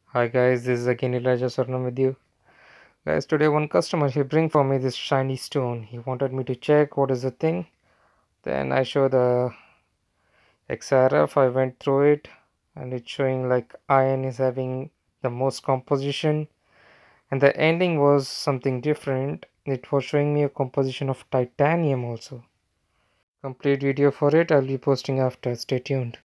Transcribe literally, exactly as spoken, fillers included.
Hi guys, this is again Elijah Sarnam with you. Guys, today one customer he bring for me this shiny stone. He wanted me to check what is the thing. Then I show the X R F. I went through it and it's showing like iron is having the most composition, and the ending was something different. It was showing me a composition of titanium also. Complete video for it I'll be posting after. Stay tuned.